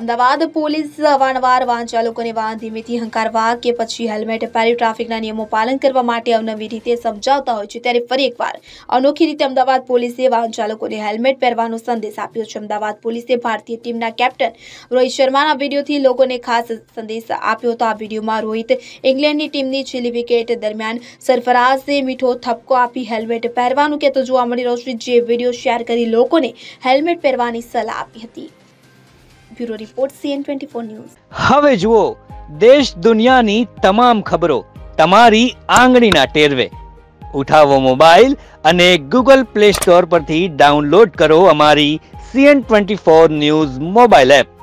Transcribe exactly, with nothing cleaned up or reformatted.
Ahmedabad police અવારનવાર વાહન ચાલકોને વાહન ધીમેથી હંકારવા કે પછી હેલ્મેટ પહેરી ટ્રાફિકના નિયમો પાલન કરવા માટે અવનવી રીતે સમજાવતા હોય છે, ત્યારે ફરી એકવાર અનોખી રીતે અમદાવાદ પોલીસે વાહન ચાલકોને હેલ્મેટ પહેરવાનો સંદેશ આપ્યો છે। અમદાવાદ પોલીસે ભારતીય ટીમના કેપ્ટન રોહિત શર્માના વિડીયોથી લોકોને ખાસ સંદેશ આપ્યો હતો। આ વિડીયોમાં રોહિત ઇંગ્લેન્ડની ટીમની છેલ્લી વિકેટ દરમિયાન સરફરાઝે મીઠો ઠપકો આપી હેલ્મેટ પહેરવાનું કહેતો જોવા મળી રહ્યો છે, જે વિડીયો શેર કરી લોકોને હેલ્મેટ પહેરવાની સલાહ આપી હતી। Bureau report C N twenty four news. હવે જુઓ દેશ દુનિયાની તમામ ખબરો તમારી આંગળીના ટેરવે। ઉઠાવો મોબાઈલ અને ગૂગલ પ્લે સ્ટોર પરથી ડાઉનલોડ કરો અમારી C N twenty four news mobile app.